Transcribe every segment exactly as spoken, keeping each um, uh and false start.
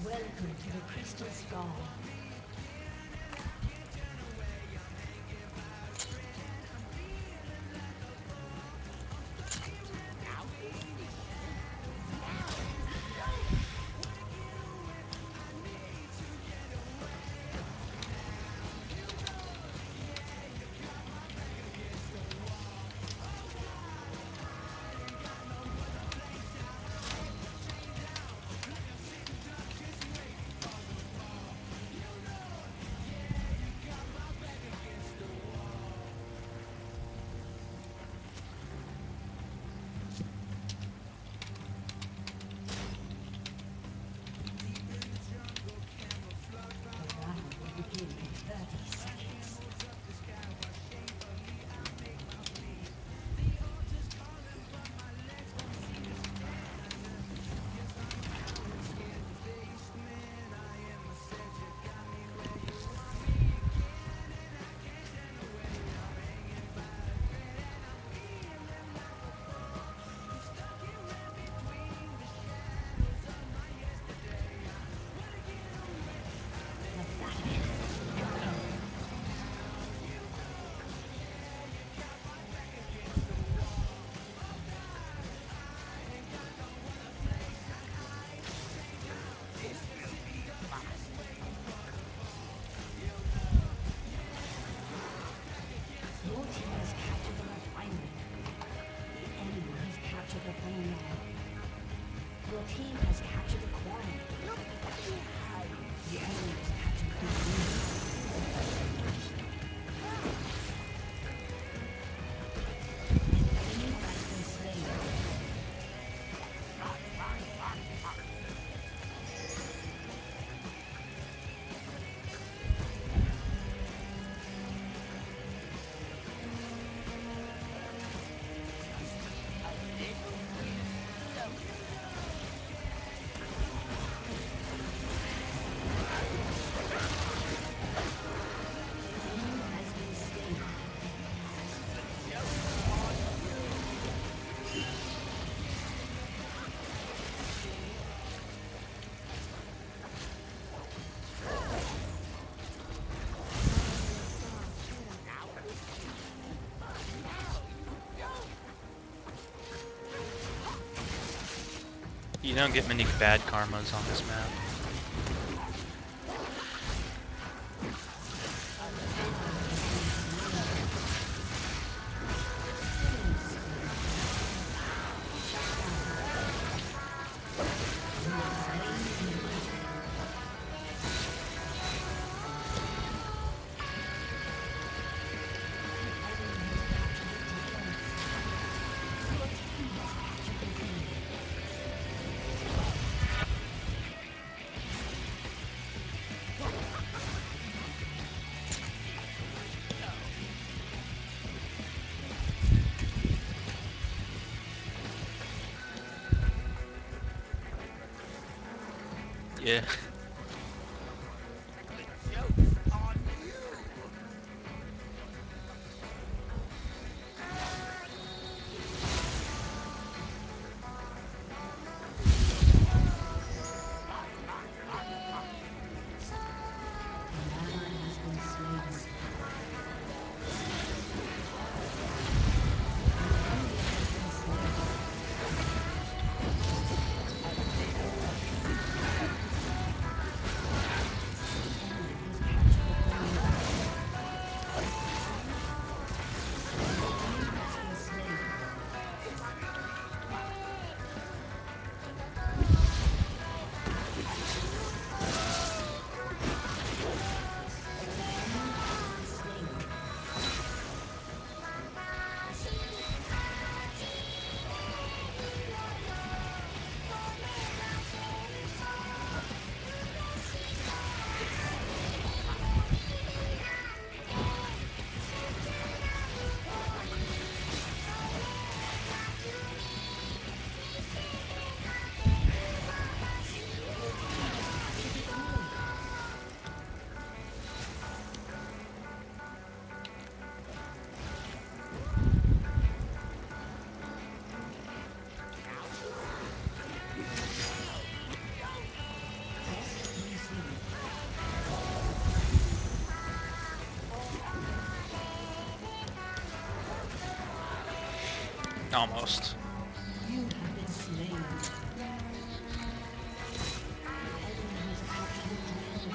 Welcome to the Crystal Skull. The battle will begin in thirty seconds. The battle has begun. Your team has captured the refinery. The enemy has captured the promenade. Your team has captured the quarry. The enemy has captured the green. An enemy has been slain. An enemy has been slain. You don't get many bad karmas on this map. An ally has been slain. Killing spree. You have slain the enemy. The enemy has captured the defense. Your team has captured the lead. Yeah. An ally has been slain. An enemy has been slain. Almost. You have been slain. The enemy has captured the dragon.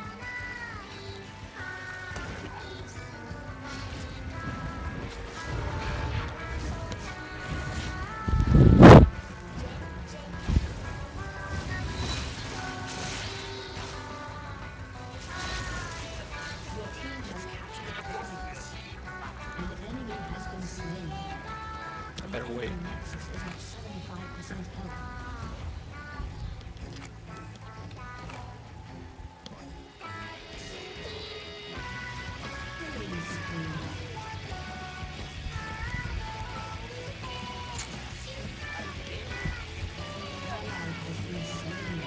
Your team has captured the coins. An enemy has been slain. I The better wait. enemy nexus is at seventy-five percent health. Killing spree. An ally has been slain.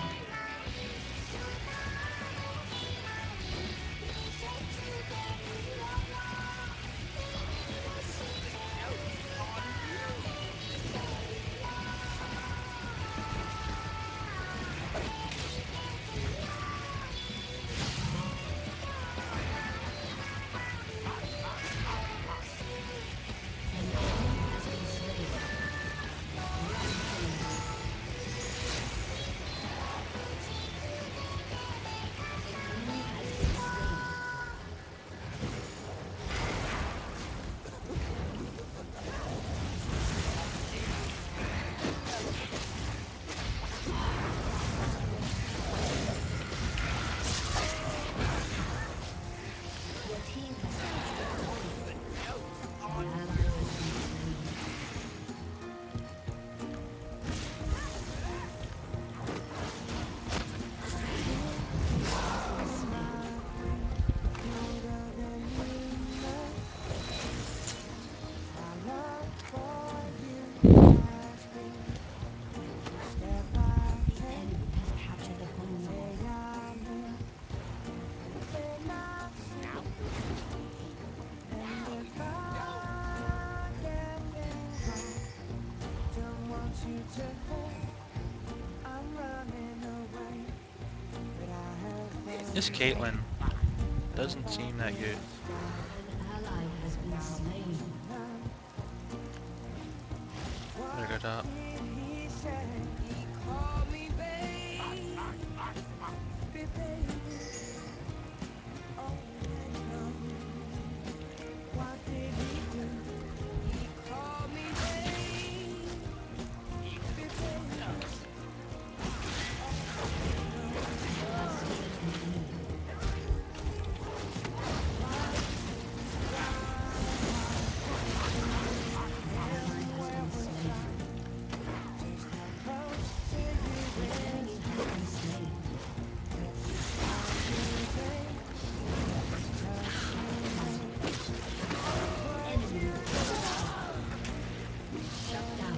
An enemy has been slain. Rampage. An enemy has been slain. Your team has captured a coin. An ally has been slain. An enemy has been slain. The enemy has captured the bone wall. This Caitlyn doesn't seem that good. An ally has been slain. Better go top. You have slain an enemy. An ally has been slain. An enemy has been slain. Enemy double kill. Shut down.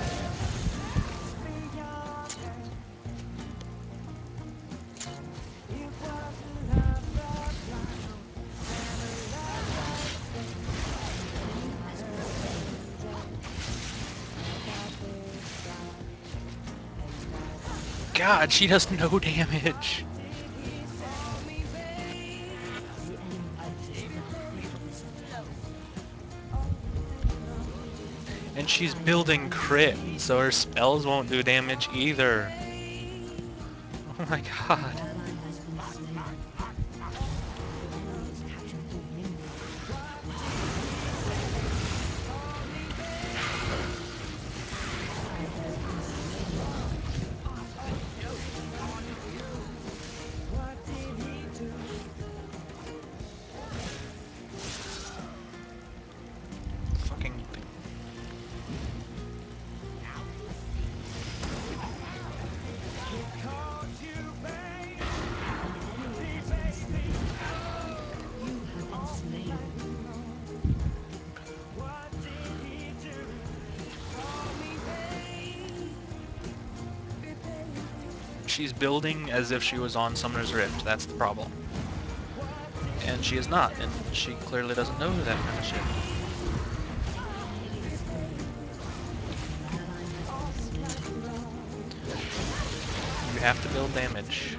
An enemy has been slain. God, she does no damage. The enemy nexus is at fifty percent health. And An she's ally has building been crit, slain. so her spells won't do damage either. Oh my An god. ally has been slain. The enemy has captured the wing wall. An ally has been slain. Fucking thing. An enemy has been slain. You have been slain. She's building as if she was on Summoner's Rift. That's the problem. And she is not, and she clearly doesn't know that kind of shit. Killing spree. An ally has been slain. You have to build damage.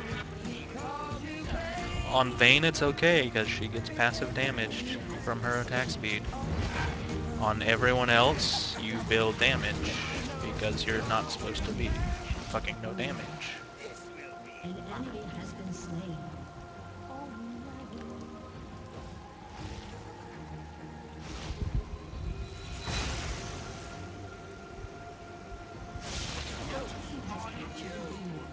On Vayne it's okay, because she gets passive damage from her attack speed. On everyone else, you build damage because you're not supposed to be fucking no damage. An enemy has been slain. Your team has captured the lead.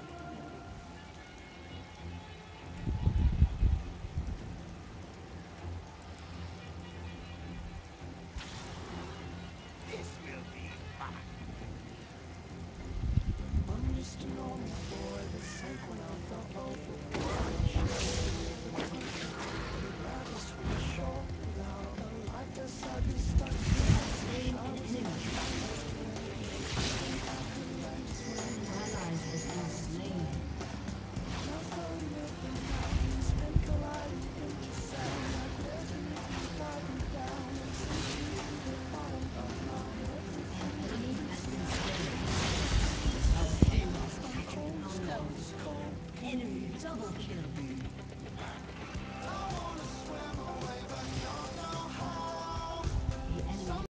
You have slain an enemy. An ally has been slain. An enemy has been slain. Our team has captured the pony. Enemy double kill.